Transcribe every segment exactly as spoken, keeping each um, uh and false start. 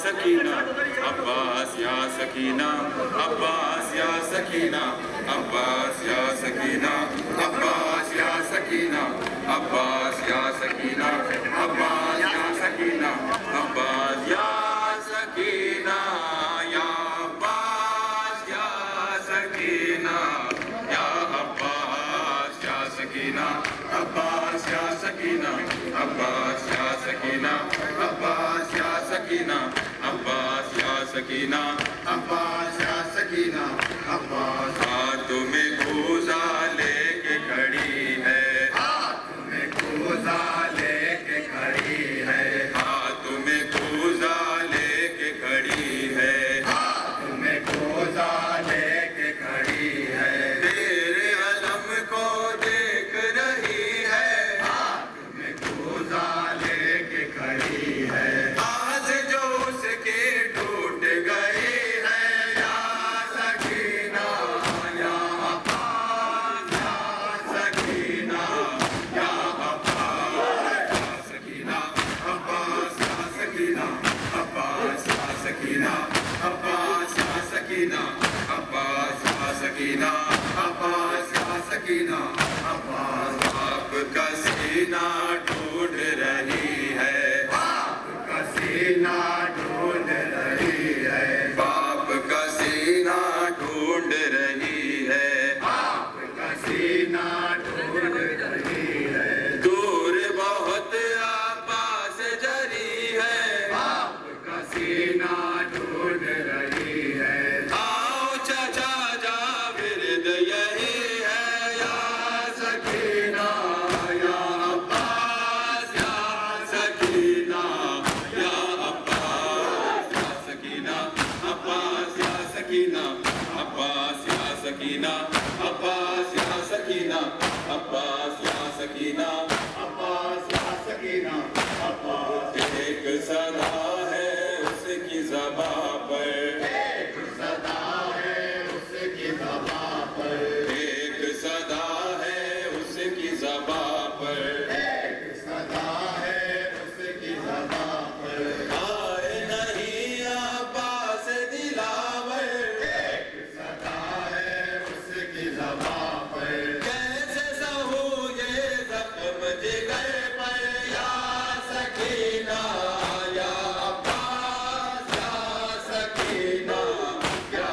سکینہ عباس یا سکینہ عباس یا سکینہ عباس یا سکینہ عباس یا سکینہ عباس یا سکینہ عباس یا سکینہ عباس یا سکینہ یا عباس یا سکینہ یا عباس یا سکینہ عباس یا سکینہ عباس یا سکینہ عباس یا سکینہ عباس یا سکینہ عباس یا سکینہ عباس ہاتھ میں کوزہ لے کے کھڑی ہے ہاتھ میں کوزہ لے کے کھڑی ہے ہاتھ میں کوزہ لے کے کھڑی ہے ہاتھ میں کوزہ لے کے کھڑی ہے تیرے علم کو دیکھ رہی ہے ہاتھ میں کوزہ لے کے کھڑی ہے آج جو اس کے ٹوٹ گئی ہے یا سکینہ یا عباس یا سکینہ یا عباس یا سکینہ عباس یا سکینہ عباس یا سکینہ عباس یا سکینہ عباس یا سکینہ عباس یا سکینہ عباس آپ کا سینہ ٹوٹ رہی ہے باپ کا سینہ ڈھونڈ رہی ہے باپ کا سینہ ڈھونڈ رہی ہے باپ کا سینہ ڈھونڈ رہی ہے دور بہت عباس جری ہے باپ کا سینہ ڈھونڈ رہی ہے آؤ چچا جاورد یہی ہے یا سکینہ یا عباس یا سکینہ یا عباس یا سکینہ عباس یا سکینہ عباس یا سکینہ عباس یا سکینہ عباس یا سکینہ عباس یا سکینہ عباس ایک صدا ہے اس کی زبان پر ایک صدا ہے اس کی زبان پر ایک صدا ہے اس کی زبان پر ایک صدا ہے اس کی زبان پر آئے نہیں عباس دلاور ایک صدا ہے اس کی زبان پر کیسے سہو یہ زخم جگر پر یا سکینہ یا عباس یا سکینہ یا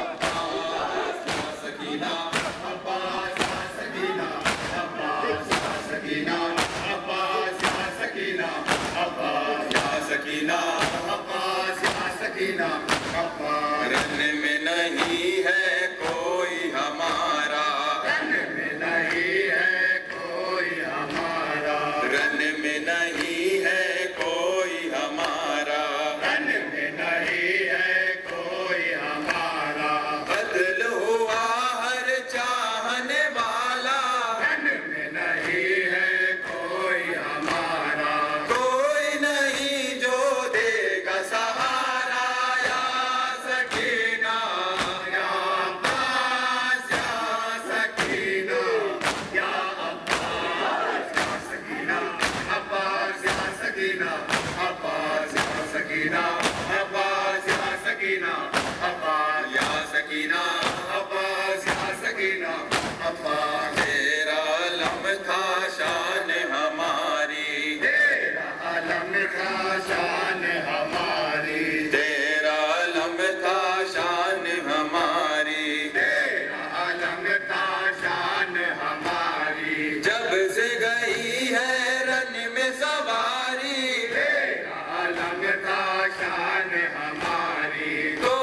عباس یا سکینہ عباس یا سکینہ عباس یا سکینہ عباس یا سکینہ عباس یا سکینہ عباس یا سکینہ عباس رن میں نہیں ہے کوئی ہمارا رن میں نہیں ہے کوئی ہمارا رن میں نہیں ہے کوئی ہمارا رن میں نہیں ہے کوئی ہمارا بدل ہوا ہر چاہنے والا رن میں نہیں ہے کوئی ہمارا کوئی نہیں جو دے گا سہارا یا سکینہ یا عباس یا سکینہ یا عباس یا سکینہ عباس یا سکینہ عباس یا سکینہ عباس یا سکینہ عباس یا سکینہ عباس یا سکینہ عباس تیرا علم تھا شان ہماری تیرا علم تھا شان ہماری تیرا علم تھا شان ہماری تیرا علم تھا شان ہماری جب سے گئی ہے رن میں سواری تیرا علم تھا شان ہماری تو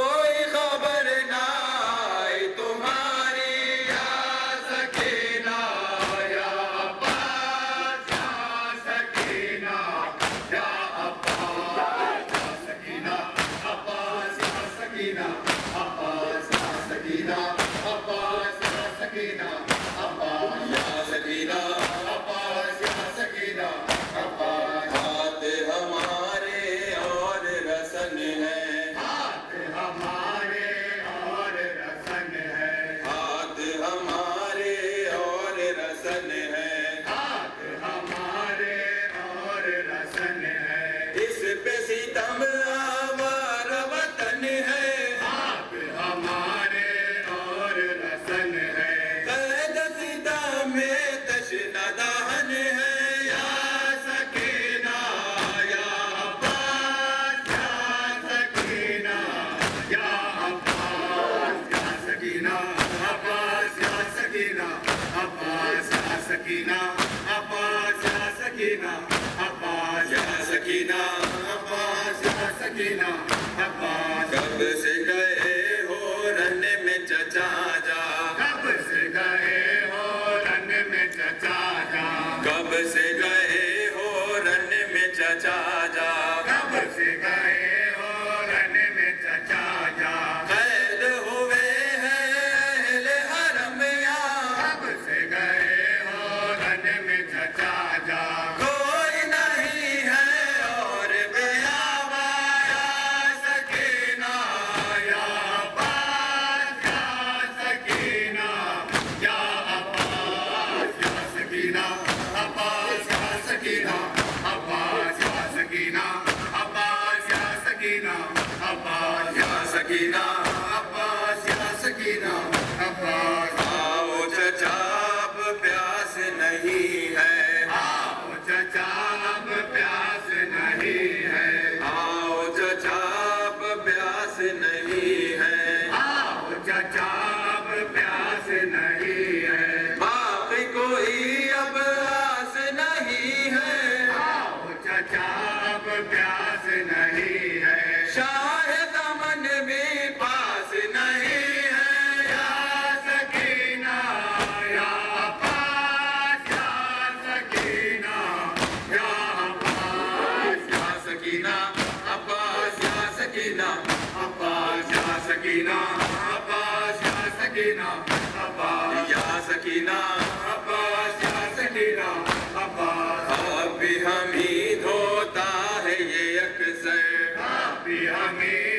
سکینہ عباس کب سے گئے ہو رن میں چچا جا کب سے گئے ہو رن میں چچا جا کب سے گئے ہو رن میں چچا جا کب سے گئے ہو رن میں چچا جا قید ہوئے ہیں اہل حرم یا کب سے گئے ہو رن میں چچا جا کوئی نہیں ہے اور بیابا یا سکینہ یا عباس یا سکینہ یا عباس یا سکینہ عباس یا سکینہ عباس یا سکینہ عباس یا سکینہ عباس یا سکینہ عباس یا سکینہ عباس آؤ چچا اب پیاس نہیں ہے آؤ چچا اب پیاس نہیں ہے آؤ چچا اب پیاس نہیں ہے آؤ چچا اب پیاس نہیں ہے باقی کوئی اب آس نہیں ہے آؤ چچا اب پیاس نہیں ہے شاید امن بھی پاس نہیں ہے یا سکینہ یا عباس یا سکینہ یا عباس یا سکینہ عباس یا سکینہ عباس یا سکینہ عباس یا سکینہ عباس یا سکینہ عباس یا سکینہ عباس اب بھی حمید ہوتا ہے یہ اکثر اب بھی حمید